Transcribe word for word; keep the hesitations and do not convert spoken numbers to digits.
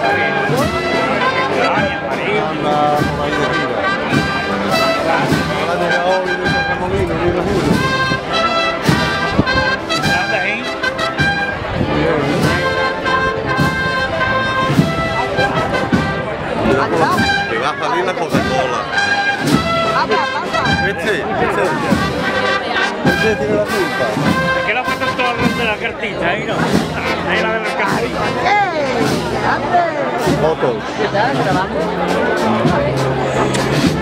Anda por ahí de arriba. Ahora llega hoy de San Remolino, viene Julio. ¿Dónde ahí? Que va a salir la Coca-Cola. Este, este. Este tiene la culpa. Es que la foto es toda de la cartita, ahí no. Ahí la de la cartita. Fotos. ¿Qué tal? ¿Grabando?